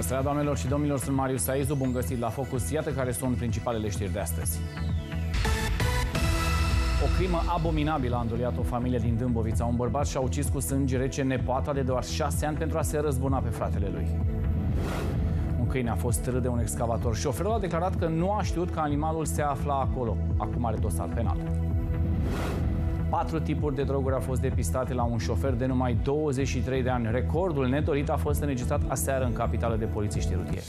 seara, doamnelor și domnilor, sunt Marius Saizu, bun găsit la Focus. Iată care sunt principalele știri de astăzi. O crimă abominabilă a înduliat o familie din Dâmbovița. Un bărbat și-a ucis cu sânge rece nepoata de doar 6 ani pentru a se răzbuna pe fratele lui. Un câine a fost târât de un excavator. Șoferul a declarat că nu a știut că animalul se afla acolo. Acum are dosar penal. 4 tipuri de droguri au fost depistate la un șofer de numai 23 de ani. Recordul nedorit a fost înregistrat aseară în capitală de polițiști rutieri.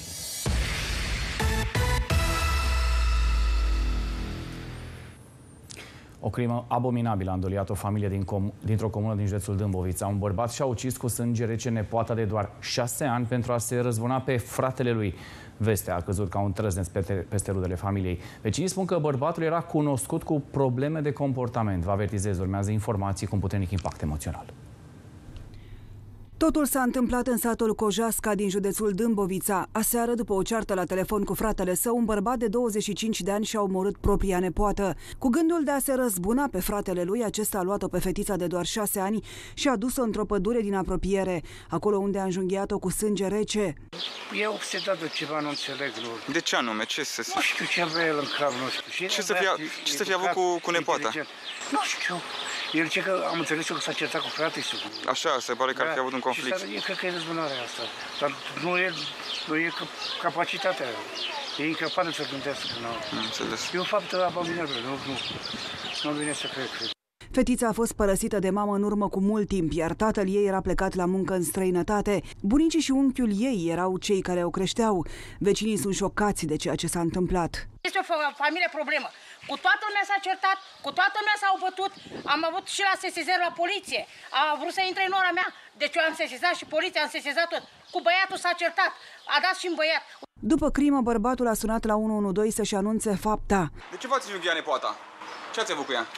O crimă abominabilă a îndoliat o familie dintr-o comună din județul Dâmbovița. Un bărbat și-a ucis cu sânge rece nepoata de doar 6 ani pentru a se răzbuna pe fratele lui. Vestea a căzut ca un trăzneț peste rudele familiei. Vecinii spun că bărbatul era cunoscut cu probleme de comportament. Vă avertizez, urmează informații cu un puternic impact emoțional. Totul s-a întâmplat în satul Cojasca din județul Dâmbovița. Aseară, după o ceartă la telefon cu fratele său, un bărbat de 25 de ani și-a omorât propria nepoată. Cu gândul de a se răzbuna pe fratele lui, acesta a luat-o pe fetița de doar 6 ani și a dus-o într-o pădure din apropiere, acolo unde a înjunghiat-o cu sânge rece. E obsedat de ceva, nu înțeleg. Nu. De ce anume? Nu știu ce avea el în cap, nu știu. Ce să fie avut cu nepoata? Nu știu. El zice că am înțeles eu că s-a certat cu fratele său. Așa, se pare că ar fi avut un conflict. Și cred că e răzbunarea asta. Dar nu e capacitatea. E incapabil să gândească. E un fapt abominabil. Nu vine să cred. Fetița a fost părăsită de mamă în urmă cu mult timp, iar tatăl ei era plecat la muncă în străinătate. Bunicii și unchiul ei erau cei care o creșteau. Vecinii sunt șocați de ceea ce s-a întâmplat. Este o familie problemă. Cu toată lumea s-a certat, cu toată lumea s-au bătut. Am avut și la sesizări la poliție. A vrut să intre în ora mea. Deci eu am sesizat și poliția, am sesizat tot. Cu băiatul s-a certat. A dat și în băiat. După crimă, bărbatul a sunat la 112 să-și anunțe fapta. De ce v-ați înjunghiat nepoata? Ce ați avut cu ea?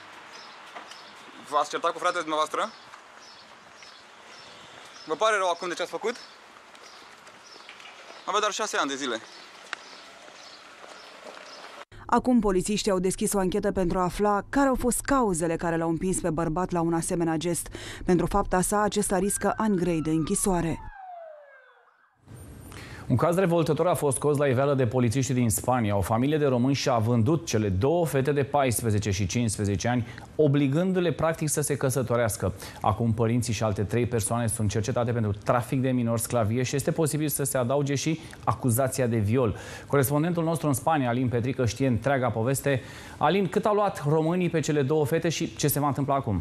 V-ați certat cu fratele dumneavoastră? Vă pare rău acum de ce ați făcut? Avea doar 6 ani de zile. Acum polițiștii au deschis o anchetă pentru a afla care au fost cauzele care l-au împins pe bărbat la un asemenea gest. Pentru fapta sa, acesta riscă ani grei de închisoare. Un caz revoltător a fost scos la iveală de polițiștii din Spania. O familie de români și-a vândut cele 2 fete de 14 și 15 ani, obligându-le practic să se căsătorească. Acum părinții și alte 3 persoane sunt cercetate pentru trafic de minori, sclavie și este posibil să se adauge și acuzația de viol. Corespondentul nostru în Spania, Alin Petrică, știe întreaga poveste. Alin, cât au luat românii pe cele 2 fete și ce se va întâmpla acum?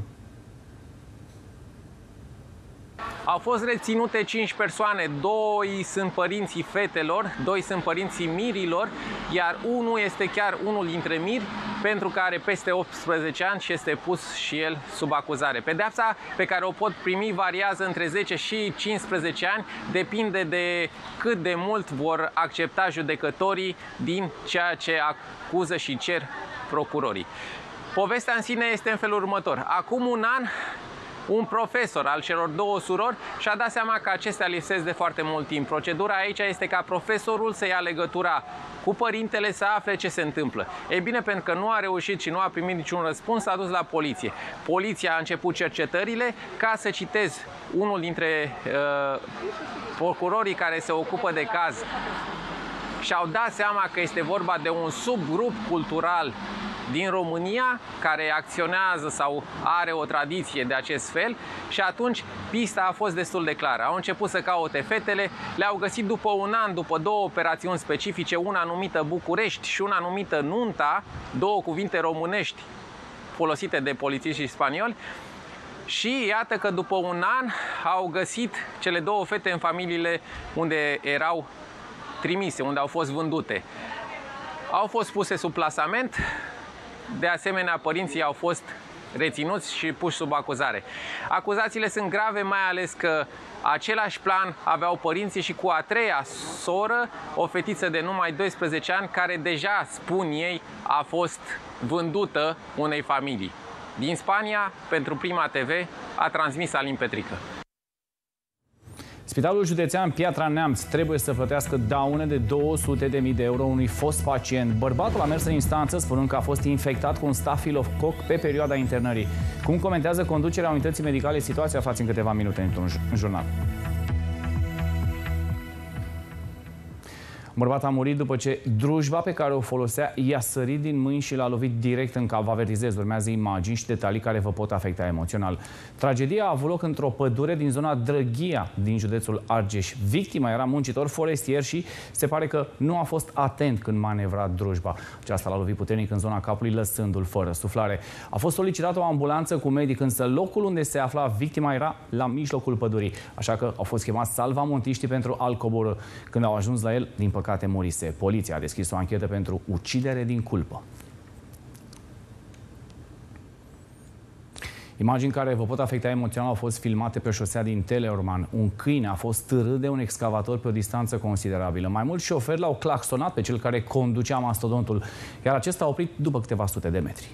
Au fost reținute 5 persoane, 2 sunt părinții fetelor, 2 sunt părinții mirilor, iar unul este chiar unul dintre miri, pentru că are peste 18 ani și este pus și el sub acuzare. Pedeapsa pe care o pot primi variază între 10 și 15 ani, depinde de cât de mult vor accepta judecătorii din ceea ce acuză și cer procurorii. Povestea în sine este în felul următor. Acum un an, un profesor al celor 2 surori și-a dat seama că acestea lipsesc de foarte mult timp. Procedura aici este ca profesorul să ia legătura cu părintele să afle ce se întâmplă. Ei bine, pentru că nu a reușit și nu a primit niciun răspuns, s-a dus la poliție. Poliția a început cercetările, ca să citez unul dintre procurorii care se ocupă de caz. Și-au dat seama că este vorba de un subgrup cultural din România care acționează sau are o tradiție de acest fel și atunci pista a fost destul de clară. Au început să caute fetele, le-au găsit după un an, după 2 operațiuni specifice, una numită București și una numită Nunta, 2 cuvinte românești folosite de polițiștii spanioli. Și iată că după un an au găsit cele 2 fete în familiile unde erau trimise, unde au fost vândute. Au fost puse sub plasament. De asemenea, părinții au fost reținuți și puși sub acuzare. Acuzațiile sunt grave, mai ales că același plan aveau părinții și cu a 3-a soră, o fetiță de numai 12 ani, care deja, spun ei, a fost vândută unei familii. Din Spania, pentru Prima TV, a transmis Alin Petrică. Spitalul județean Piatra Neamț trebuie să plătească daune de 200.000 de euro unui fost pacient. Bărbatul a mers în instanță spunând că a fost infectat cu un stafilococ pe perioada internării. Cum comentează conducerea unității medicale situația, aflați în câteva minute într-un jurnal. Un bărbat a murit după ce drujba pe care o folosea i-a sărit din mâini și l-a lovit direct în cap. Vă avertizez, urmează imagini și detalii care vă pot afecta emoțional. Tragedia a avut loc într-o pădure din zona Drăghia, din județul Argeș. Victima era muncitor forestier și se pare că nu a fost atent când manevra drujba. Aceasta l-a lovit puternic în zona capului, lăsându-l fără suflare. A fost solicitată o ambulanță cu medic, însă locul unde se afla victima era la mijlocul pădurii. Așa că au fost chemați salvamontiștii pentru a-l coborî. Când au ajuns la el, din păcate murise. Poliția a deschis o anchetă pentru ucidere din culpă. Imagini care vă pot afecta emoțional au fost filmate pe șosea din Teleorman. Un câine a fost târât de un excavator pe o distanță considerabilă. Mai mulți șoferi l-au claxonat pe cel care conducea mastodontul, iar acesta a oprit după câteva sute de metri.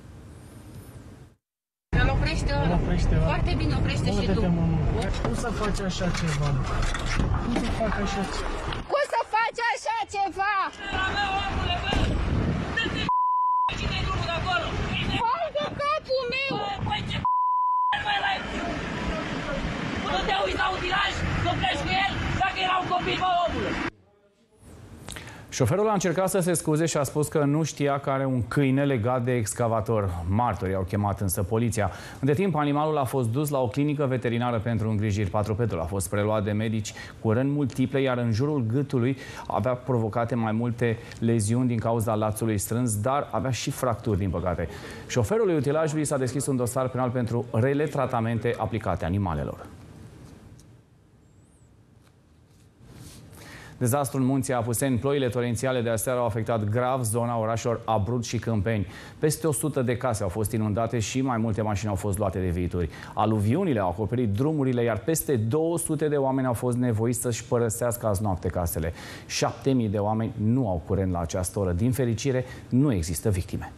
Îl oprește ăla. Foarte bine, oprește și tu. Cum să faci așa ceva? Cum să faci așa ceva? Cum să faci așa ceva? Hai de capul meu! Păi ce nu te uiți la utilaj, nu pleci cu el, dacă era un copil, bă, omule! Șoferul a încercat să se scuze și a spus că nu știa că are un câine legat de excavator. Martorii au chemat însă poliția. Între timp, animalul a fost dus la o clinică veterinară pentru îngrijiri. Patrupedul a fost preluat de medici cu răni multiple, iar în jurul gâtului avea provocate mai multe leziuni din cauza lațului strâns, dar avea și fracturi, din păcate. Șoferului utilajului s-a deschis un dosar penal pentru rele tratamente aplicate animalelor. Dezastrul în munții Apuseni, ploile torențiale de aseară au afectat grav zona orașelor Abrud și Câmpeni. Peste 100 de case au fost inundate și mai multe mașini au fost luate de viituri. Aluviunile au acoperit drumurile, iar peste 200 de oameni au fost nevoiți să-și părăsească azi noapte casele. 7000 de oameni nu au curent la această oră. Din fericire, nu există victime.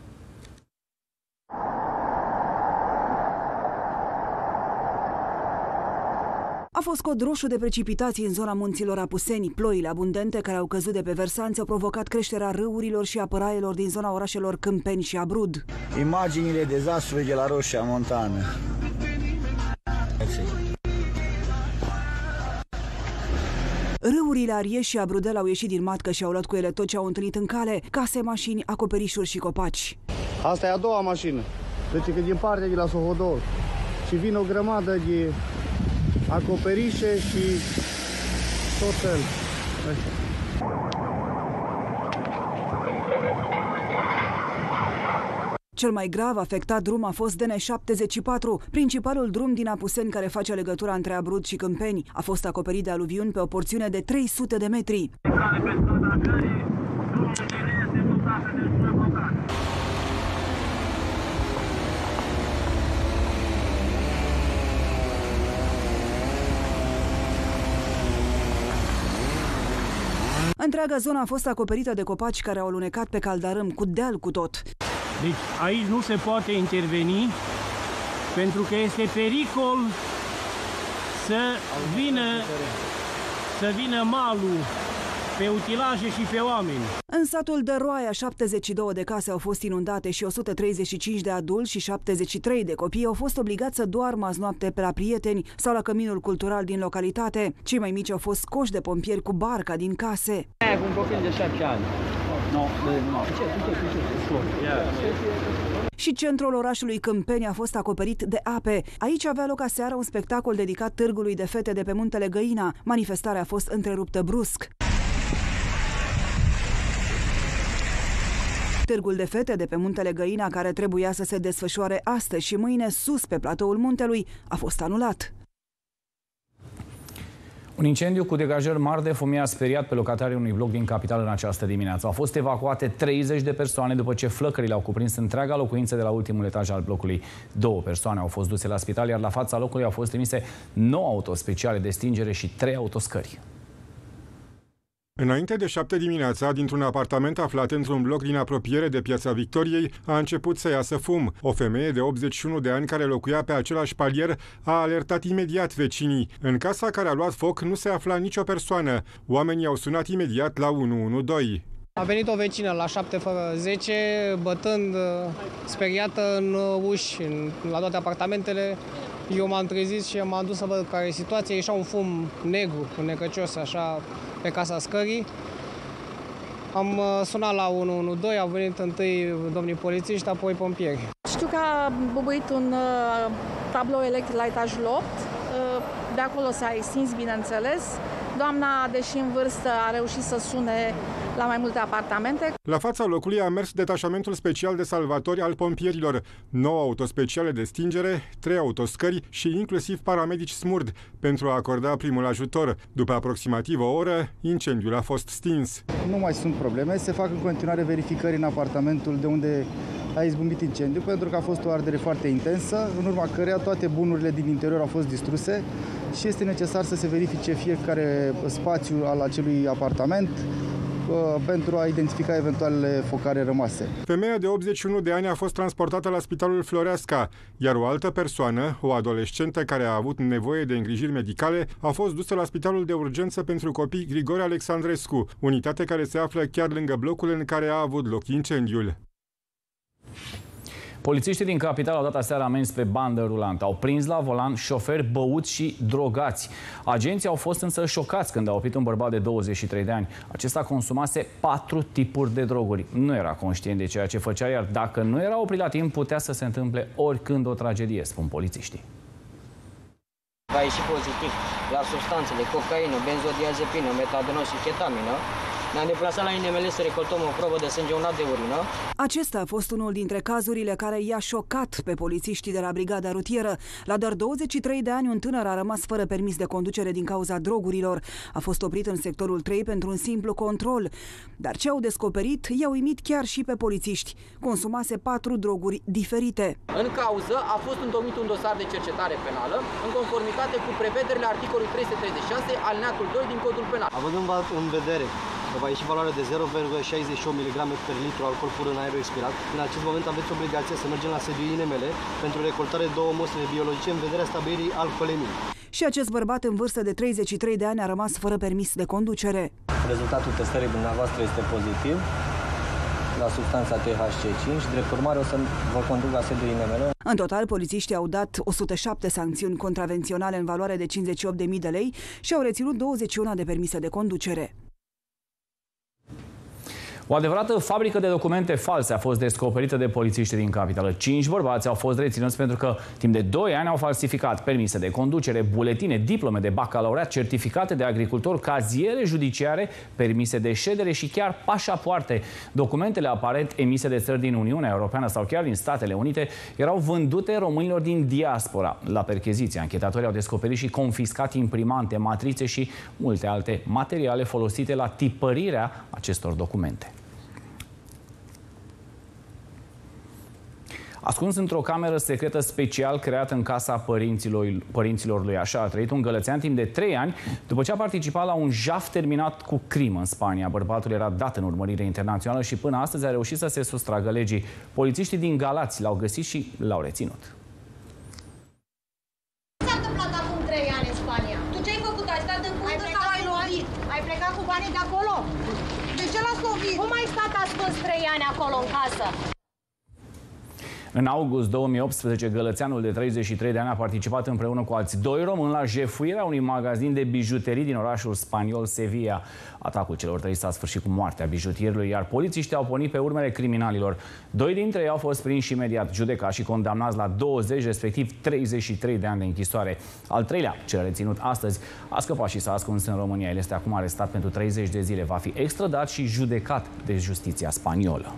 A fost cod roșu de precipitații în zona munților Apuseni. Ploile abundente care au căzut de pe versanți au provocat creșterea râurilor și a păraielor din zona orașelor Câmpeni și Abrud. Imaginile dezastrului de la Roșia Montană. Râurile Arieș și Abrudel au ieșit din matcă și au luat cu ele tot ce au întâlnit în cale: case, mașini, acoperișuri și copaci. Asta e a doua mașină. Deci că din partea de la Sohodor. Și vine o grămadă de acoperișe și tot fel. Cel mai grav afectat drum a fost DN74, principalul drum din Apuseni care face legătura între Abrud și Câmpeni. A fost acoperit de aluviuni pe o porțiune de 300 de metri. Întreaga zonă a fost acoperită de copaci care au alunecat pe caldarâm, cu deal cu tot. Deci aici nu se poate interveni pentru că este pericol să vină malul pe utilaje și pe oameni. În satul Dăroaia, 72 de case au fost inundate și 135 de adulți și 73 de copii au fost obligați să doarmă azi noapte pe la prieteni sau la căminul cultural din localitate. Cei mai mici au fost scoși de pompieri cu barca din case. Un copil de 7 ani. Și centrul orașului Câmpeni a fost acoperit de ape. Aici avea loc aseară un spectacol dedicat târgului de fete de pe muntele Găina. Manifestarea a fost întreruptă brusc. Târgul de fete de pe muntele Găina, care trebuia să se desfășoare astăzi și mâine sus pe platoul muntelui, a fost anulat. Un incendiu cu degajări mari de fumie a speriat pe locatarii unui bloc din capitală în această dimineață. Au fost evacuate 30 de persoane după ce flăcările au cuprins întreaga locuință de la ultimul etaj al blocului. 2 persoane au fost duse la spital, iar la fața locului au fost trimise 9 autospeciale de stingere și 3 autoscări. Înainte de 7 dimineața, dintr-un apartament aflat într-un bloc din apropiere de Piața Victoriei, a început să iasă fum. O femeie de 81 de ani care locuia pe același palier a alertat imediat vecinii. În casa care a luat foc nu se afla nicio persoană. Oamenii au sunat imediat la 112. A venit o vecină la 7 fără 10, bătând speriată în uși, la toate apartamentele. Eu m-am trezit și m-am dus să văd care e situația. Ieșea un fum negru, necăcios, așa, pe casa scării. Am sunat la 112, au venit întâi domnii polițiști, apoi pompieri. Știu că a bubuit un tablou electric la etajul 8, de acolo s-a extins, bineînțeles. Doamna, deși în vârstă, a reușit să sune la mai multe apartamente. La fața locului a mers detașamentul special de salvatori al pompierilor, 9 autospeciale de stingere, 3 autoscări și inclusiv paramedici smurd pentru a acorda primul ajutor. După aproximativ o oră, incendiul a fost stins. Nu mai sunt probleme, se fac în continuare verificări în apartamentul de unde a izbucnit incendiu, pentru că a fost o ardere foarte intensă, în urma căreia toate bunurile din interior au fost distruse și este necesar să se verifice fiecare spațiu al acelui apartament pentru a identifica eventualele focare rămase. Femeia de 81 de ani a fost transportată la Spitalul Floreasca, iar o altă persoană, o adolescentă care a avut nevoie de îngrijiri medicale, a fost dusă la Spitalul de Urgență pentru Copii Grigore Alexandrescu, unitate care se află chiar lângă blocul în care a avut loc incendiul. Polițiștii din capitală au dat aseară amenzi pe bandă rulantă. Au prins la volan șoferi băuți și drogați. Agenții au fost însă șocați când au oprit un bărbat de 23 de ani. Acesta consumase 4 tipuri de droguri. Nu era conștient de ceea ce făcea, iar dacă nu era oprit la timp, putea să se întâmple oricând o tragedie, spun polițiștii. Va ieși pozitiv la substanțele, cocaină, benzodiazepină, metadonă și ketamină. Ne-am deplasat la INML să recoltăm o probă de sânge, un lat de urină. Acesta a fost unul dintre cazurile care i-a șocat pe polițiștii de la Brigada Rutieră. La doar 23 de ani, un tânăr a rămas fără permis de conducere din cauza drogurilor. A fost oprit în sectorul 3 pentru un simplu control. Dar ce au descoperit i-a uimit chiar și pe polițiști. Consumase 4 droguri diferite. În cauză a fost întocmit un dosar de cercetare penală în conformitate cu prevederile articolului 336 alineatul 2 din Codul Penal. Având în vedere că va ieși valoare de 0,68 mg per litru alcool pur în aerul expirat, în acest moment aveți obligația să mergem la sediul INML pentru recoltare 2 mostre biologice în vederea stabilirii alcoolemii. Și acest bărbat în vârstă de 33 de ani a rămas fără permis de conducere. Rezultatul testării dumneavoastră este pozitiv la substanța THC5, drept urmare o să vă conduc la sediul INML. În total, polițiștii au dat 107 sancțiuni contravenționale în valoare de 58.000 de lei și au reținut 21 de permise de conducere. O adevărată fabrică de documente false a fost descoperită de polițiștii din capitală. 5 bărbați au fost reținuți pentru că timp de 2 ani au falsificat permise de conducere, buletine, diplome de bacalaureat, certificate de agricultor, caziere judiciare, permise de ședere și chiar pașapoarte. Documentele aparent emise de țări din Uniunea Europeană sau chiar din Statele Unite erau vândute românilor din diaspora. La percheziție, anchetatorii au descoperit și confiscat imprimante, matrițe și multe alte materiale folosite la tipărirea acestor documente. Ascuns într-o cameră secretă special creată în casa părinților lui, așa a trăit un gălățean timp de 3 ani după ce a participat la un jaf terminat cu crimă în Spania. Bărbatul era dat în urmărire internațională și până astăzi a reușit să se sustragă legii. Polițiștii din Galați l-au găsit și l-au reținut. Ce s-a întâmplat acum 3 ani în Spania? Tu ce ai făcut? Ai stat în fundă sau ai lovit? Ai plecat cu banii de acolo? De ce l-ați lovit? Cum ai stat ascuns 3 ani acolo în casă? În august 2018, gălățeanul de 33 de ani a participat împreună cu alți 2 români la jefuirea unui magazin de bijuterii din orașul spaniol Sevilla. Atacul celor 3 s-a sfârșit cu moartea bijutierului, iar polițiștii au pornit pe urmele criminalilor. 2 dintre ei au fost prinși imediat, judecați și condamnați la 20, respectiv 33 de ani de închisoare. Al 3-lea, cel reținut astăzi, a scăpat și s-a ascuns în România. El este acum arestat pentru 30 de zile. Va fi extradat și judecat de justiția spaniolă.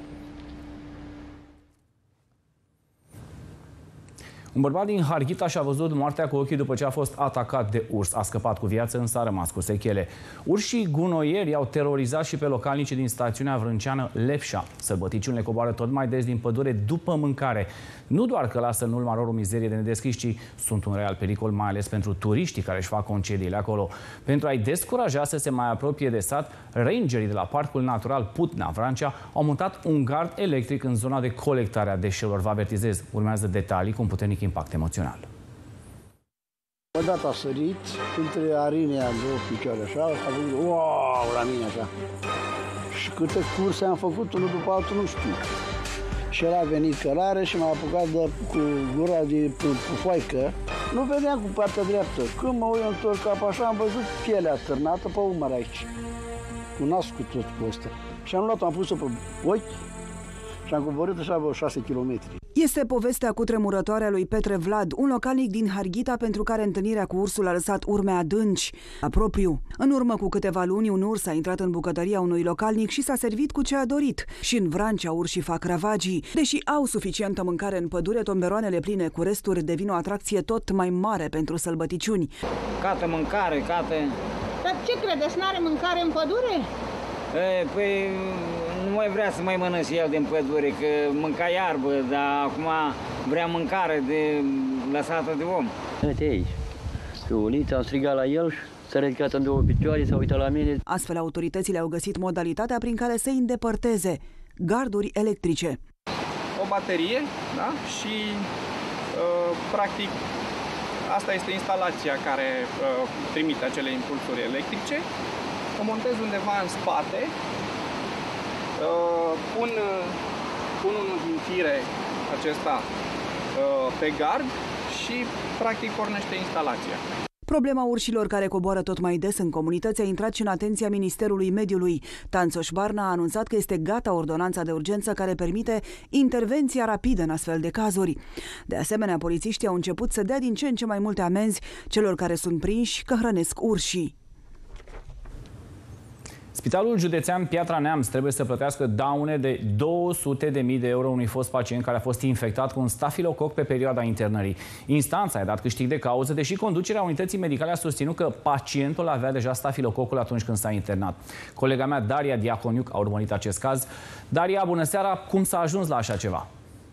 Un bărbat din Harghita și-a văzut moartea cu ochii după ce a fost atacat de urs. A scăpat cu viață, însă a rămas cu sechele. Urșii gunoieri au terorizat și pe localnicii din stațiunea vrânceană Lepșa. Sălbăticiunile coboară tot mai des din pădure după mâncare. Nu doar că lasă în urma lor o mizerie de nedescris, ci sunt un real pericol, mai ales pentru turiștii care își fac concediile acolo. Pentru a-i descuraja să se mai apropie de sat, rangerii de la Parcul Natural Putna-Vrancea au montat un gard electric în zona de colectare a deșeurilor. Vă avertizez, urmează detalii cu un puternic impact emoțional. Odată a sărit între arinea 2 picioare așa, a făcut wow la mine așa. Și câte curse am făcut unul după altul, nu știu. Și el a venit cărare și m-a apucat cu gura de foaică. Nu vedeam cu partea dreaptă. Când mă uit întorc cap așa, am văzut pielea târnată pe umăr aici. Cu nasul cu tot cu ăsta. Și am luat-o, am pus-o pe ochi și am coborât așa vreo 6 km. Este povestea cutremurătoare a lui Petre Vlad, un localnic din Harghita pentru care întâlnirea cu ursul a lăsat urme adânci. La propriu. În urmă cu câteva luni, un urs a intrat în bucătăria unui localnic și s-a servit cu ce a dorit. Și în Vrancea urșii fac ravagii. Deși au suficientă mâncare în pădure, tomberoanele pline cu resturi devin o atracție tot mai mare pentru sălbăticiuni. Cată mâncare, cată... Dar ce credeți, n-are mâncare în pădure? Păi nu mai vrea să mai mănânce el din pădure, că mânca iarbă, dar acum vrea mâncare lăsată de om. Uite aici, pe uliță, am strigat la el și s-a ridicat în două picioare, s-a uitat la mine. Astfel, autoritățile au găsit modalitatea prin care să îndepărteze garduri electrice. O baterie, da? Și practic asta este instalația care trimite acele impulsuri electrice. O montez undeva în spate, pun unul din fire acesta pe gard și practic pornește instalația. Problema urșilor care coboară tot mai des în comunități a intrat și în atenția Ministerului Mediului. Tanțoș Barna a anunțat că este gata ordonanța de urgență care permite intervenția rapidă în astfel de cazuri. De asemenea, polițiștii au început să dea din ce în ce mai multe amenzi celor care sunt prinși că hrănesc urșii. Spitalul județean Piatra Neamț trebuie să plătească daune de 200.000 de euro unui fost pacient care a fost infectat cu un stafilococ pe perioada internării. Instanța a dat câștig de cauză, deși conducerea unității medicale a susținut că pacientul avea deja stafilococul atunci când s-a internat. Colega mea, Daria Diaconiuc, a urmărit acest caz. Daria, bună seara! Cum s-a ajuns la așa ceva?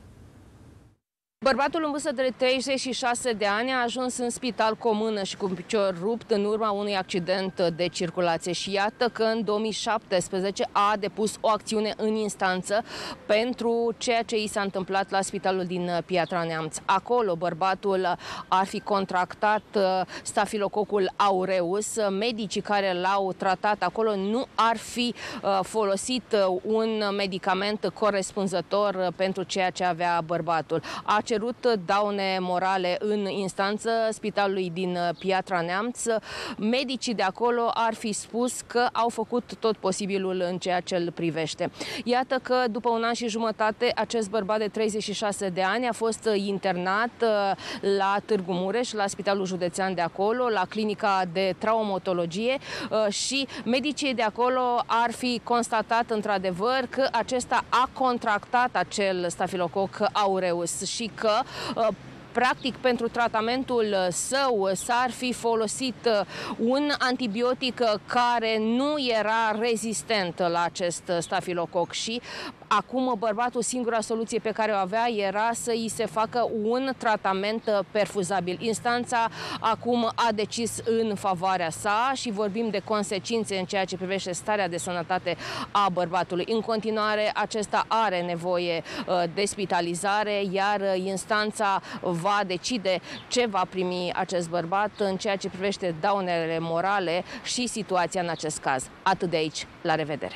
Bărbatul în vârstă de 36 de ani a ajuns în spital cu o mână și cu un picior rupt în urma unui accident de circulație și iată că în 2017 a depus o acțiune în instanță pentru ceea ce i s-a întâmplat la spitalul din Piatra Neamț. Acolo bărbatul ar fi contractat stafilococul aureus. Medicii care l-au tratat acolo nu ar fi folosit un medicament corespunzător pentru ceea ce avea bărbatul. A cerut daune morale în instanță spitalului din Piatra Neamț. Medicii de acolo ar fi spus că au făcut tot posibilul în ceea ce îl privește. Iată că după un an și jumătate acest bărbat de 36 de ani a fost internat la Târgu Mureș, la Spitalul Județean de acolo, la clinica de traumatologie și medicii de acolo ar fi constatat într-adevăr că acesta a contractat acel stafilococ aureus și că practic pentru tratamentul său s-ar fi folosit un antibiotic care nu era rezistent la acest stafilococ și acum bărbatul, singura soluție pe care o avea era să îi se facă un tratament perfuzabil. Instanța acum a decis în favoarea sa și vorbim de consecințe în ceea ce privește starea de sănătate a bărbatului. În continuare, acesta are nevoie de spitalizare, iar instanța va decide ce va primi acest bărbat în ceea ce privește daunele morale și situația în acest caz. Atât de aici, la revedere!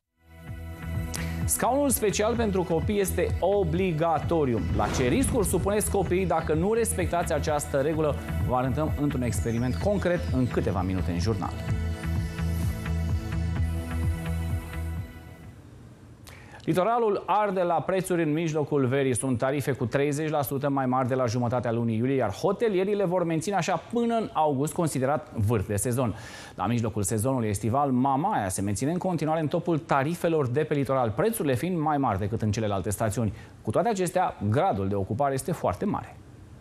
Scaunul special pentru copii este obligatoriu. La ce riscuri supuneți copiii dacă nu respectați această regulă? Vă arătăm într-un experiment concret în câteva minute în jurnal. Litoralul arde la prețuri în mijlocul verii. Sunt tarife cu 30% mai mari de la jumătatea lunii iulie, iar hotelierii le vor menține așa până în august, considerat vârf de sezon. La mijlocul sezonului estival, Mamaia se menține în continuare în topul tarifelor de pe litoral, prețurile fiind mai mari decât în celelalte stațiuni. Cu toate acestea, gradul de ocupare este foarte mare.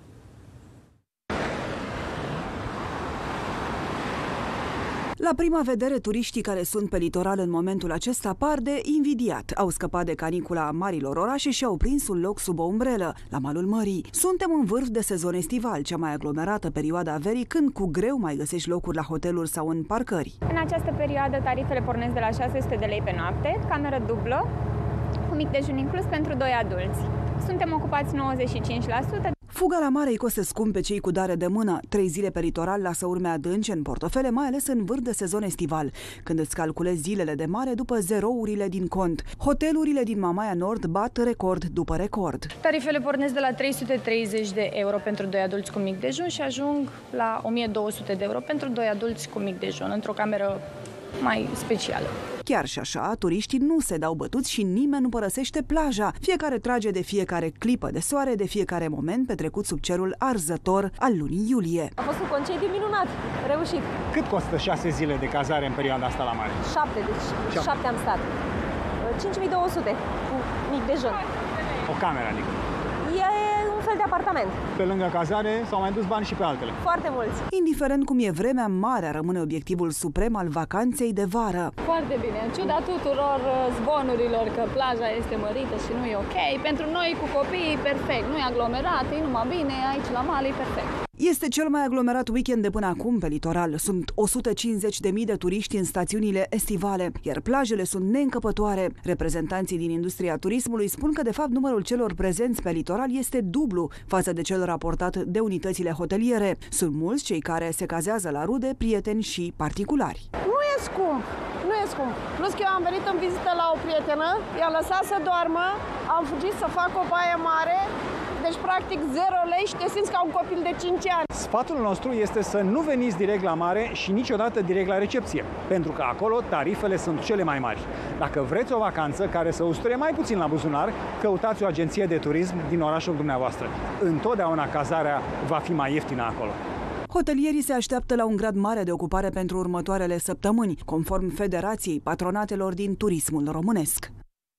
La prima vedere, turiștii care sunt pe litoral în momentul acesta par de invidiat. Au scăpat de canicula marilor orașe și au prins un loc sub o umbrelă, la malul mării. Suntem în vârf de sezon estival, cea mai aglomerată perioada verii, când cu greu mai găsești locuri la hoteluri sau în parcări. În această perioadă, tarifele pornesc de la 600 de lei pe noapte, cameră dublă, cu mic dejun inclus pentru 2 adulți. Suntem ocupați 95%. Fuga la mare îi costă scump pe cei cu dare de mână. 3 zile pe litoral lasă urme adânci în portofele, mai ales în vârf de sezon estival, când îți calculezi zilele de mare după zerourile din cont. Hotelurile din Mamaia Nord bat record după record. Tarifele pornesc de la 330 de euro pentru 2 adulți cu mic dejun și ajung la 1200 de euro pentru 2 adulți cu mic dejun, într-o cameră mai specială. Chiar și așa, turiștii nu se dau bătuți și nimeni nu părăsește plaja. Fiecare trage de fiecare clipă de soare, de fiecare moment petrecut sub cerul arzător al lunii iulie. A fost un concediu minunat, reușit. Cât costă 6 zile de cazare în perioada asta la mare? 7, deci 7 am stat. 5200 cu mic dejun. O cameră, adică? E un fel de apartament. Pe lângă cazare s-au mai dus bani și pe altele. Foarte mulți. Indiferent cum e vremea, marea rămâne obiectivul suprem al vacanței de vară. Foarte bine, în ciuda tuturor zvonurilor că plaja este mărită și nu e ok, pentru noi cu copiii perfect, nu e aglomerat, e numai bine, aici la mare e perfect. Este cel mai aglomerat weekend de până acum pe litoral. Sunt 150.000 de turiști în stațiunile estivale, iar plajele sunt neîncăpătoare. Reprezentanții din industria turismului spun că, de fapt, numărul celor prezenți pe litoral este dublu față de cel raportat de unitățile hoteliere. Sunt mulți cei care se cazează la rude, prieteni și particulari. Nu e scump, nu e scump. Plus că eu am venit în vizită la o prietenă, i-am lăsat să doarmă, am fugit să fac o baie mare. Deci, practic, 0 lei și te simți ca un copil de 5 ani. Sfatul nostru este să nu veniți direct la mare și niciodată direct la recepție, pentru că acolo tarifele sunt cele mai mari. Dacă vreți o vacanță care să usture mai puțin la buzunar, căutați o agenție de turism din orașul dumneavoastră. Întotdeauna cazarea va fi mai ieftină acolo. Hotelierii se așteaptă la un grad mare de ocupare pentru următoarele săptămâni, conform Federației Patronatelor din Turismul Românesc.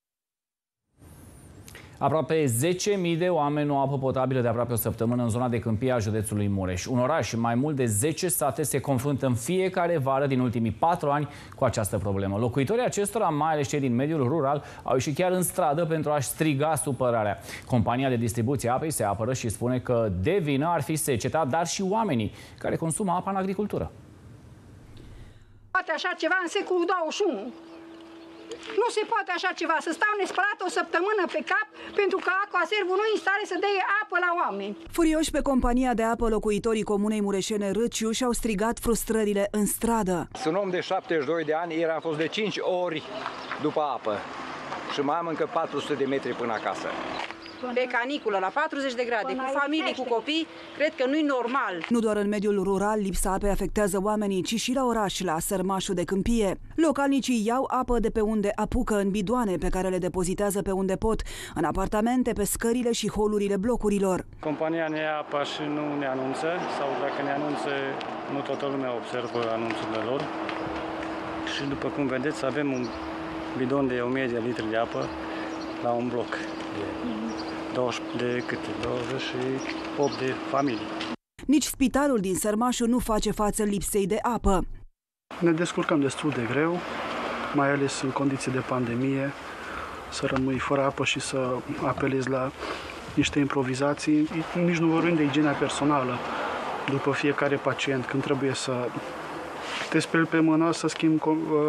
Aproape 10.000 de oameni nu au apă potabilă de aproape o săptămână în zona de câmpie a județului Mureș. Un oraș și mai mult de 10 sate se confruntă în fiecare vară din ultimii 4 ani cu această problemă. Locuitorii acestora, mai ales cei din mediul rural, au ieșit chiar în stradă pentru a-și striga supărarea. Compania de distribuție a apei se apără și spune că de vină ar fi seceta, dar și oamenii care consumă apa în agricultură. Poate așa ceva în secolul 21. Nu se poate așa ceva, să stau nespălat o săptămână pe cap pentru că Aquaservul nu e în stare să dea apă la oameni. Furioși pe compania de apă, locuitorii comunei mureșene Râciu și-au strigat frustrările în stradă. Sunt om de 72 de ani, ieri am fost de 5 ori după apă și mai am încă 400 de metri până acasă. Pe caniculă, la 40 de grade, cu familii, cu copii, cred că nu-i normal. Nu doar în mediul rural lipsa apei afectează oamenii, ci și la oraș, la Sărmașul de Câmpie. Localnicii iau apă de pe unde apucă în bidoane, pe care le depozitează pe unde pot, în apartamente, pe scările și holurile blocurilor. Compania ne ia apa și nu ne anunță, sau dacă ne anunță, nu toată lumea observă anunțurile lor. Și după cum vedeți, avem un bidon de 1000 de litri de apă la un bloc. 28 de familii. Nici spitalul din Sărmașul nu face față lipsei de apă. Ne descurcăm destul de greu, mai ales în condiții de pandemie, să rămâi fără apă și să apelezi la niște improvizații. Nici nu vorbim de igiena personală. După fiecare pacient, când trebuie să te speli pe mână, să schimbi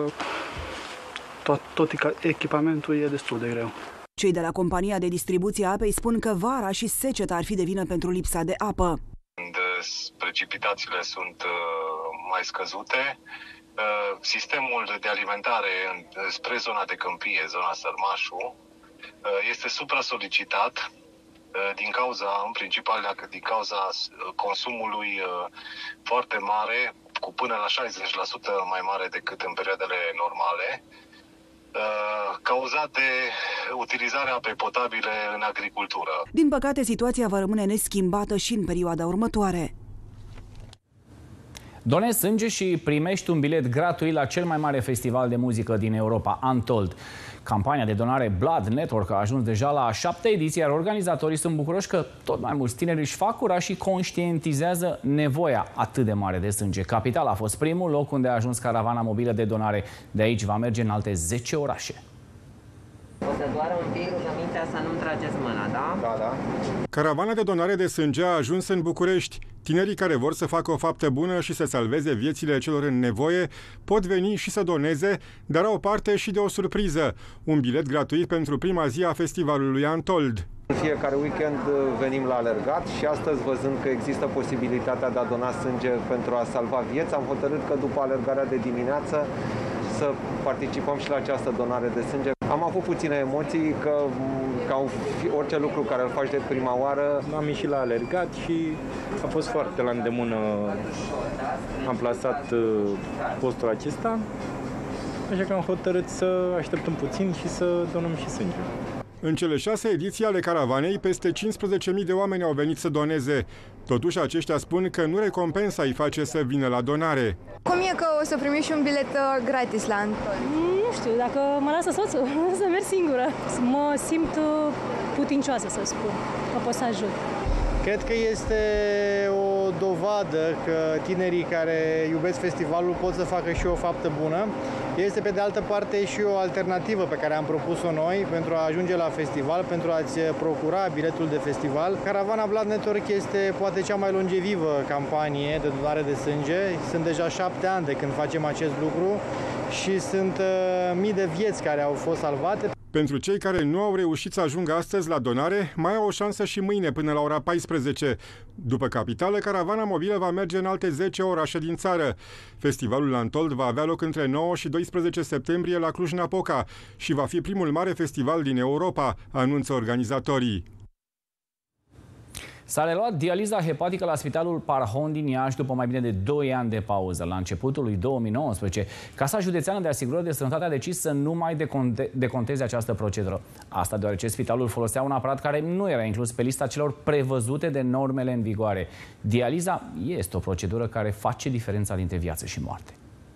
tot echipamentul, e destul de greu. Cei de la compania de distribuție a apei spun că vara și seceta ar fi de vină pentru lipsa de apă. Când precipitațiile sunt mai scăzute, sistemul de alimentare spre zona de câmpie, zona Sărmașu, este supra-solicitat din cauza, în principal, din cauza consumului foarte mare, cu până la 60% mai mare decât în perioadele normale, cauzat de utilizarea apei potabile în agricultură. Din păcate, situația va rămâne neschimbată și în perioada următoare. Donezi sânge și primești un bilet gratuit la cel mai mare festival de muzică din Europa, Untold. Campania de donare Blood Network a ajuns deja la a 7-a ediție, iar organizatorii sunt bucuroși că tot mai mulți tineri își fac curaj și conștientizează nevoia atât de mare de sânge. Capitala a fost primul loc unde a ajuns caravana mobilă de donare. De aici va merge în alte 10 orașe. O să doară un pic, rugămintea să nu-mi trageți mâna, da? Da, da. Caravana de donare de sânge a ajuns în București. Tinerii care vor să facă o faptă bună și să salveze viețile celor în nevoie pot veni și să doneze, dar au parte și de o surpriză. Un bilet gratuit pentru prima zi a festivalului Untold. În fiecare weekend venim la alergat și astăzi, văzând că există posibilitatea de a dona sânge pentru a salva vieți, am hotărât că după alergarea de dimineață să participăm și la această donare de sânge. Am avut puține emoții, că ca orice lucru care îl faci de prima oară. Am ieșit la alergat și a fost foarte la îndemână. Am plasat postul acesta așa că am hotărât să așteptăm puțin și să donăm și sânge. În cele 6 ediții ale caravanei, peste 15.000 de oameni au venit să doneze. Totuși, aceștia spun că nu recompensa îi face să vină la donare. Cum e că o să primi și un bilet gratis la Antol? Nu știu, dacă mă lasă soțul, să merg singură. Mă simt putincioasă, să spun, că pot să ajut. Cred că este o dovadă că tinerii care iubesc festivalul pot să facă și o faptă bună. Este pe de altă parte și o alternativă pe care am propus-o noi pentru a ajunge la festival, pentru a-ți procura biletul de festival. Caravana Blood Network este poate cea mai longevivă campanie de donare de sânge. Sunt deja 7 ani de când facem acest lucru și sunt mii de vieți care au fost salvate. Pentru cei care nu au reușit să ajungă astăzi la donare, mai au o șansă și mâine până la ora 14. După capitală, caravana mobilă va merge în alte 10 orașe din țară. Festivalul Antold va avea loc între 9 și 12 septembrie la Cluj-Napoca și va fi primul mare festival din Europa, anunță organizatorii. S-a reluat dializa hepatică la Spitalul Parhon din Iași după mai bine de 2 ani de pauză. La începutul lui 2019, Casa Județeană de Asigurări de Sănătate a decis să nu mai deconteze această procedură. Asta deoarece spitalul folosea un aparat care nu era inclus pe lista celor prevăzute de normele în vigoare. Dializa este o procedură care face diferența dintre viață și moarte.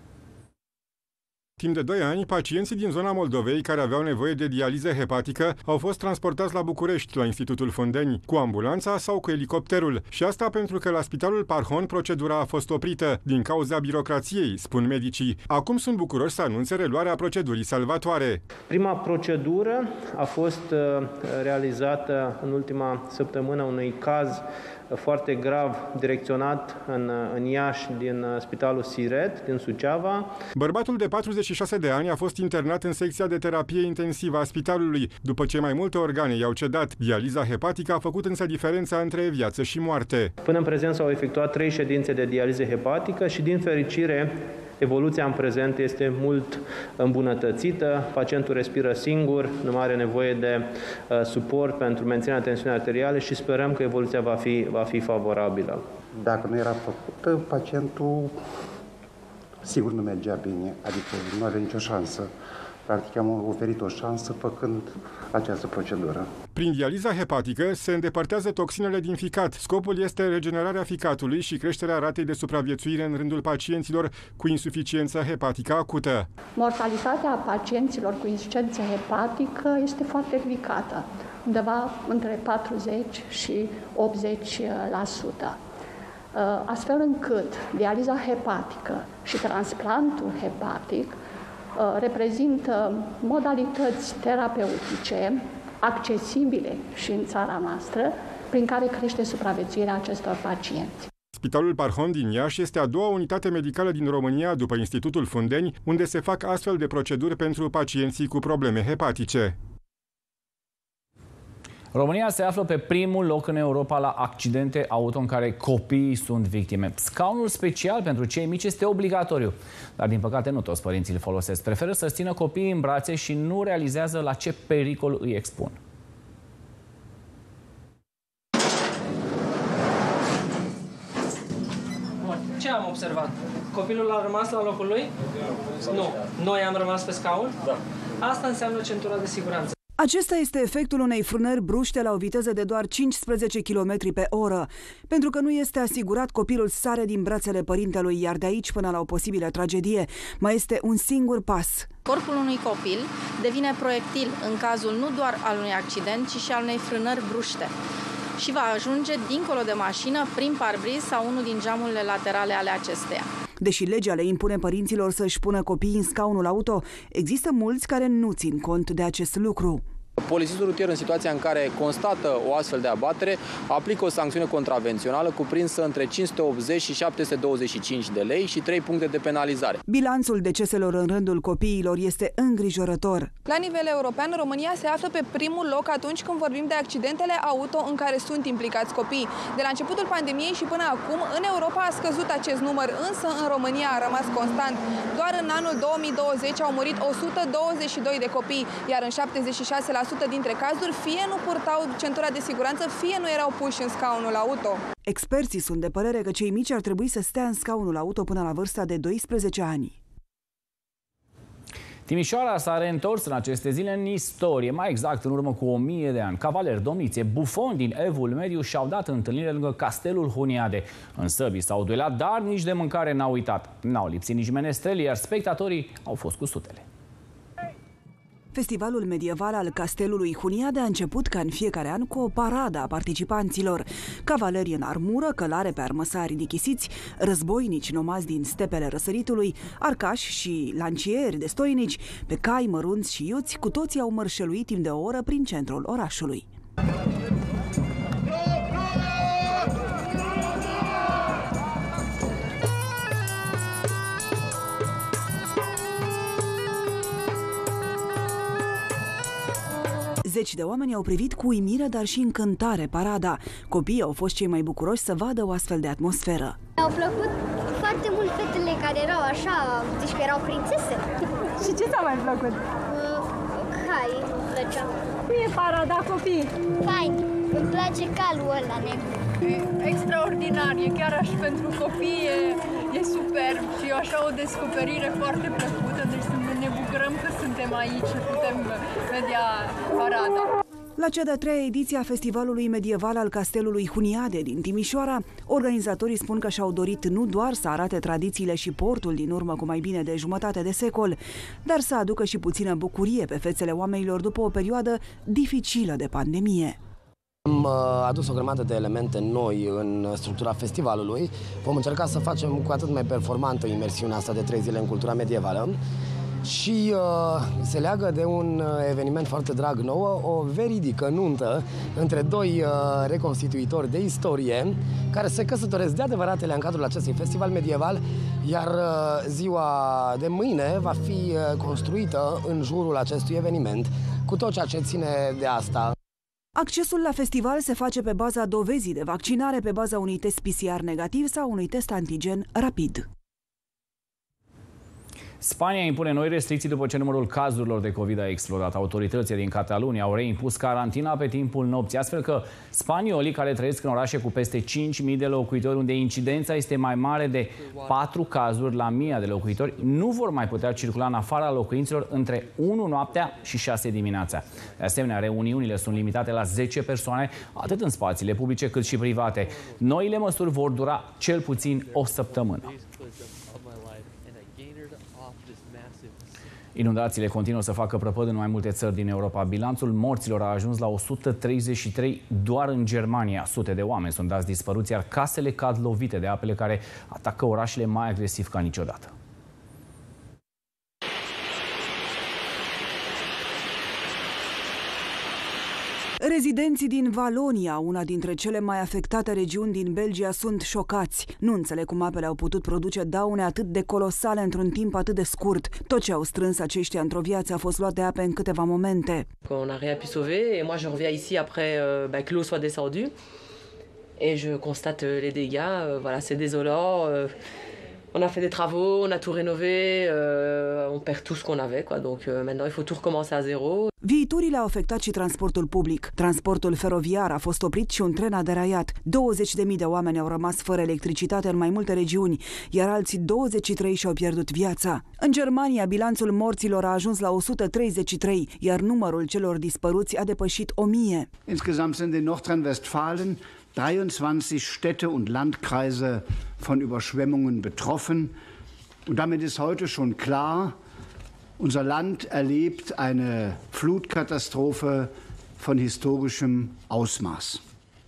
Timp de 2 ani, pacienții din zona Moldovei care aveau nevoie de dializă hepatică au fost transportați la București, la Institutul Fundeni, cu ambulanța sau cu elicopterul. Și asta pentru că la Spitalul Parhon procedura a fost oprită din cauza birocrației, spun medicii. Acum sunt bucuroși să anunțe reluarea procedurii salvatoare. Prima procedură a fost realizată în ultima săptămână unui caz foarte grav direcționat în Iași din Spitalul Siret, din Suceava. Bărbatul de 46 de ani a fost internat în secția de terapie intensivă a spitalului, după ce mai multe organe i-au cedat. Dializa hepatică a făcut însă diferența între viață și moarte. Până în prezent s-au efectuat 3 ședințe de dializă hepatică și, din fericire, evoluția în prezent este mult îmbunătățită, pacientul respiră singur, nu mai are nevoie de suport pentru menținerea tensiunii arteriale și sperăm că evoluția va fi favorabilă. Dacă nu era făcută, pacientul sigur nu mergea bine, adică nu avea nicio șansă. Practic am oferit o șansă făcând această procedură. Prin dializa hepatică se îndepărtează toxinele din ficat. Scopul este regenerarea ficatului și creșterea ratei de supraviețuire în rândul pacienților cu insuficiență hepatică acută. Mortalitatea pacienților cu insuficiență hepatică este foarte ridicată, undeva între 40 și 80%. Astfel încât dializa hepatică și transplantul hepatic reprezintă modalități terapeutice accesibile și în țara noastră, prin care crește supraviețuirea acestor pacienți. Spitalul Parhon din Iași este a doua unitate medicală din România, după Institutul Fundeni, unde se fac astfel de proceduri pentru pacienții cu probleme hepatice. România se află pe primul loc în Europa la accidente auto în care copiii sunt victime. Scaunul special pentru cei mici este obligatoriu, dar din păcate nu toți părinții îl folosesc. Preferă să țină copiii în brațe și nu realizează la ce pericol îi expun. Ce am observat? Copilul a rămas la locul lui? Nu. Noi am rămas pe scaun? Da. Asta înseamnă centura de siguranță. Acesta este efectul unei frânări bruște la o viteză de doar 15 km pe oră. Pentru că nu este asigurat, copilul sare din brațele părintelui, iar de aici până la o posibilă tragedie mai este un singur pas. Corpul unui copil devine proiectil în cazul nu doar al unui accident, ci și al unei frânări bruște și va ajunge dincolo de mașină, prin parbriz sau unul din geamurile laterale ale acesteia. Deși legea le impune părinților să-și pună copiii în scaunul auto, există mulți care nu țin cont de acest lucru. Polițistul rutier, în situația în care constată o astfel de abatere, aplică o sancțiune contravențională cuprinsă între 580 și 725 de lei și 3 puncte de penalizare. Bilanțul deceselor în rândul copiilor este îngrijorător. La nivel european, România se află pe primul loc atunci când vorbim de accidentele auto în care sunt implicați copii. De la începutul pandemiei și până acum, în Europa a scăzut acest număr, însă în România a rămas constant. Doar în anul 2020 au murit 122 de copii, iar în 76% dintre cazuri fie nu purtau centura de siguranță, fie nu erau puși în scaunul auto. Experții sunt de părere că cei mici ar trebui să stea în scaunul auto până la vârsta de 12 ani. Timișoara s-a reîntors în aceste zile în istorie, mai exact în urmă cu 1000 de ani. Cavaleri, domnițe, bufoni din Evul Mediu și-au dat întâlnire lângă Castelul Huniade. În săbii s-au duelat, dar nici de mâncare n-au uitat. N-au lipsit nici menestreli, iar spectatorii au fost cu sutele. Festivalul medieval al Castelului Huniade a început ca în fiecare an cu o paradă a participanților. Cavaleri în armură, călare pe armăsari dichisiți, războinici nomazi din stepele răsăritului, arcași și lancieri de stoinici, pe cai mărunți și iuți, cu toții au mărșăluit timp de o oră prin centrul orașului. Zeci de oameni au privit cu uimire, dar și încântare parada. Copiii au fost cei mai bucuroși să vadă o astfel de atmosferă. Mi-au plăcut foarte mult fetele care erau așa, zici că erau prințese. Și ce ți-a mai plăcut? Cai îmi plăcea. Cum e parada, copii? Fain, îmi place calul ăla negru. E extraordinar, e chiar așa pentru copii, e superb și așa o descoperire foarte plăcută, deci ne bucurăm că suntem aici și putem vedea parada. La cea de-a treia ediție a Festivalului Medieval al Castelului Huniade din Timișoara, organizatorii spun că și-au dorit nu doar să arate tradițiile și portul din urmă cu mai bine de jumătate de secol, dar să aducă și puțină bucurie pe fețele oamenilor după o perioadă dificilă de pandemie. Am adus o grămadă de elemente noi în structura festivalului. Vom încerca să facem cu atât mai performantă imersiunea asta de 3 zile în cultura medievală și se leagă de un eveniment foarte drag nouă, o veridică nuntă între doi reconstituitori de istorie care se căsătoresc de adevăratele în cadrul acestui festival medieval, iar ziua de mâine va fi construită în jurul acestui eveniment, cu tot ceea ce ține de asta. Accesul la festival se face pe baza dovezii de vaccinare, pe baza unui test PCR negativ sau unui test antigen rapid. Spania impune noi restricții după ce numărul cazurilor de COVID a explodat. Autoritățile din Catalunia au reimpus carantina pe timpul nopții, astfel că spaniolii care trăiesc în orașe cu peste 5.000 de locuitori, unde incidența este mai mare de 4 cazuri la 1.000 de locuitori, nu vor mai putea circula în afara locuințelor între 1 noaptea și 6 dimineața. De asemenea, reuniunile sunt limitate la 10 persoane, atât în spațiile publice cât și private. Noile măsuri vor dura cel puțin o săptămână. Inundațiile continuă să facă prăpăd în mai multe țări din Europa. Bilanțul morților a ajuns la 133 doar în Germania. Sute de oameni sunt dați dispăruți, iar casele cad lovite de apele care atacă orașele mai agresiv ca niciodată. Rezidenții din Valonia, una dintre cele mai afectate regiuni din Belgia, sunt șocați. Nu înțeleg cum apele au putut produce daune atât de colosale într-un timp atât de scurt. Tot ce au strâns aceștia într-o viață a fost luat de ape în câteva momente. On a rien pu sauver et moi je reviens ici après que l'eau soit descendue et je constate les dégâts. Voilà, c'est désolant. On a fait des travaux, on a tout rénové, on perd tout ce qu'on avait, quoi. Donc maintenant il faut tout recommencer à zéro. Viiturile au afectat și transportul public. Transportul feroviar a fost oprit și un tren a deraiat. 20.000 de oameni au rămas fără electricitate în mai multe regiuni, iar alții 23 și-au pierdut viața. În Germania, bilanțul morților a ajuns la 133, iar numărul celor dispăruți a depășit 1000. Insgesamt sind in Nordrhein-Westfalen 23 Städte und Landkreise von Überschwemmungen betroffen. Und damit ist heute schon klar, unser Land erlebt eine Flutkatastrophe von historischem Ausmaß.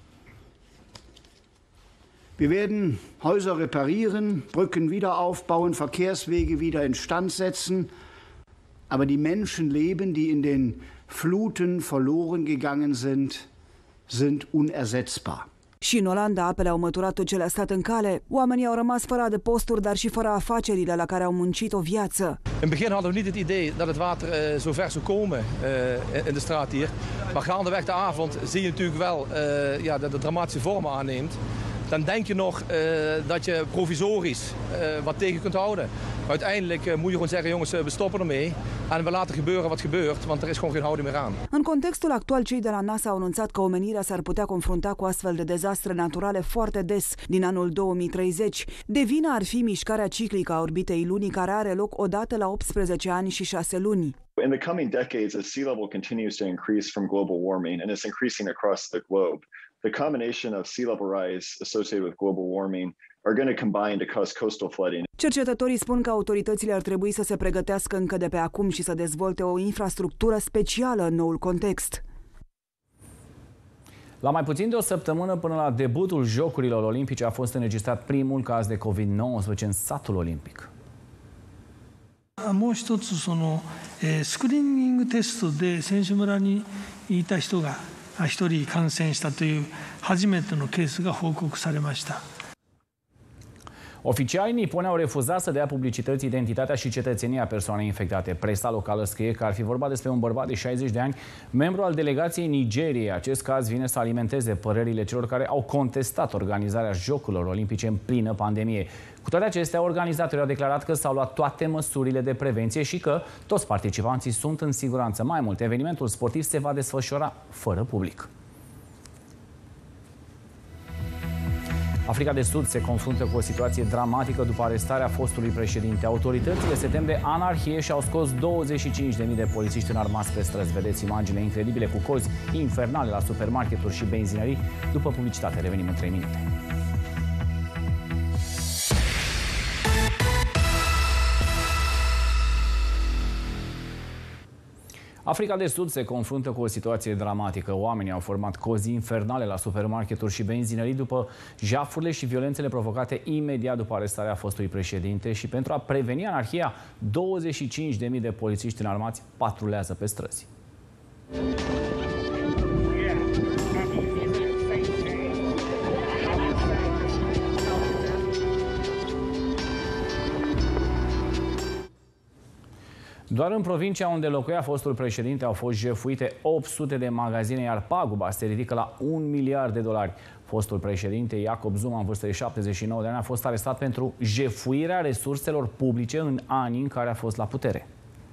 Wir werden Häuser reparieren, Brücken wieder aufbauen, Verkehrswege wieder instand setzen. Aber die Menschenleben, die in den Fluten verloren gegangen sind unersetzbar. Și în Olanda, apele au măturat tot ce le-a stat în cale. Oamenii au rămas fără adăposturi, dar și fără afacerile la care au muncit o viață. In het begin hadden we niet het idee dat het water zo ver zou komen in de straat hier. Maar gaandeweg de avond zie je natuurlijk wel dat het dramatische vormen aanneemt. dan denk je nog dat je provisorisch wat tegen kunt houden. Maar uiteindelijk moet je gewoon zeggen, jongens, we stoppen ermee en we laten gebeuren wat gebeurt, want er is gewoon geen houding meer aan. În contextul actual, cei de la NASA au anunțat că omenirea s-ar putea confrunta cu astfel de dezastre naturale foarte des din anul 2030. De vină ar fi mișcarea ciclică a orbitei lunii, care are loc odată la 18 ani și 6 luni. In the coming decades, as sea level continues to increase from global warming, and it's increasing across the globe, the combination of sea level rise associated with global warming are going to combine to cause coastal flooding. Cercetătorii spun că autoritățile ar trebui să se pregătească încă de pe acum și să dezvolte o infrastructură specială în noul context. La mai puțin de o săptămână până la debutul Jocurilor Olimpice a fost înregistrat primul caz de COVID-19 în satul olimpic. もう一つスクリーニングテストで選手村にいた人が1人感染したという初めてのケースが報告されました。 Oficialii niponi au refuzat să dea publicității identitatea și cetățenia persoanei infectate. Presa locală scrie că ar fi vorba despre un bărbat de 60 de ani, membru al delegației Nigeriei. Acest caz vine să alimenteze părerile celor care au contestat organizarea Jocurilor Olimpice în plină pandemie. Cu toate acestea, organizatorii au declarat că s-au luat toate măsurile de prevenție și că toți participanții sunt în siguranță. Mai mult, evenimentul sportiv se va desfășura fără public. Africa de Sud se confruntă cu o situație dramatică după arestarea fostului președinte. Autoritățile se tem de anarhie și au scos 25.000 de polițiști înarmați pe străzi. Vedeți imagine incredibile cu cozi infernale la supermarketuri și benzinării. După publicitate, revenim în 3 minute. Africa de Sud se confruntă cu o situație dramatică. Oamenii au format cozi infernale la supermarketuri și benzinării după jafurile și violențele provocate imediat după arestarea fostului președinte și pentru a preveni anarhia, 25.000 de polițiști înarmați patrulează pe străzi. Doar în provincia unde locuia fostul președinte au fost jefuite 800 de magazine, iar paguba se ridică la $1 miliard. Fostul președinte Jacob Zuma, în vârstă de 79 de ani, a fost arestat pentru jefuirea resurselor publice în anii în care a fost la putere.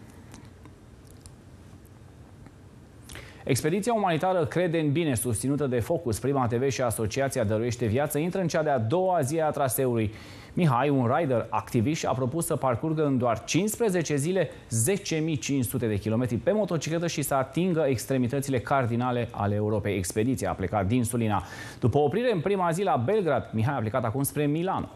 Expediția umanitară Crede în Bine, susținută de Focus, Prima TV și Asociația Dăruiește Viață, intră în cea de-a doua zi a traseului. Mihai, un rider activist, a propus să parcurgă în doar 15 zile 10.500 de kilometri pe motocicletă și să atingă extremitățile cardinale ale Europei. Expediția a plecat din Sulina. După oprire în prima zi la Belgrad, Mihai a plecat acum spre Milano.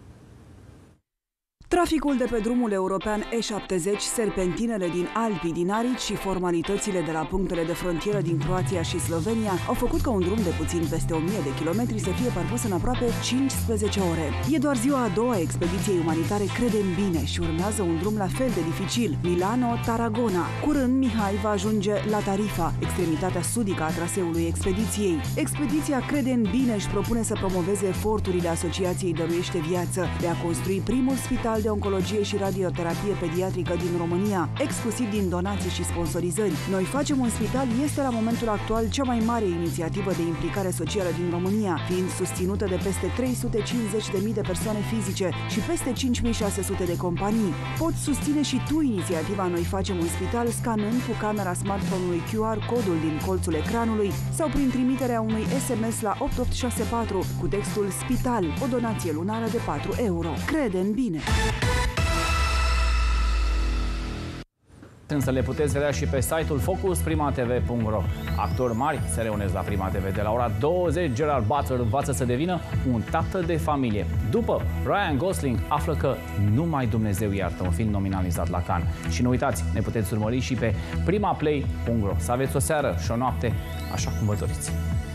Traficul de pe drumul european E70, serpentinele din Alpii din Arici și formalitățile de la punctele de frontieră din Croația și Slovenia au făcut ca un drum de puțin peste 1000 de kilometri să fie parcurs în aproape 15 ore. E doar ziua a doua a expediției umanitare Crede în Bine și urmează un drum la fel de dificil, Milano-Tarragona. Curând, Mihai va ajunge la Tarifa, extremitatea sudică a traseului expediției. Expediția Crede în Bine își propune să promoveze eforturile Asociației Dăruiește Viață de a construi primul spital de oncologie și radioterapie pediatrică din România, exclusiv din donații și sponsorizări. Noi facem un spital este la momentul actual cea mai mare inițiativă de implicare socială din România, fiind susținută de peste 350.000 de persoane fizice și peste 5.600 de companii. Poți susține și tu inițiativa Noi facem un spital scanând cu camera smartphone-ului QR codul din colțul ecranului sau prin trimiterea unui SMS la 8864 cu textul Spital, o donație lunară de €4. Crede în bine! Însă le puteți vedea și pe site-ul focusprimatv.ro. Actori mari se reunesc la Prima TV. De la ora 20, Gerard Butler învață să devină un tată de familie. După, Ryan Gosling află că numai Dumnezeu iartă, un film nominalizat la Cannes. Și nu uitați, ne puteți urmări și pe primaplay.ro. Să aveți o seară și o noapte așa cum vă doriți.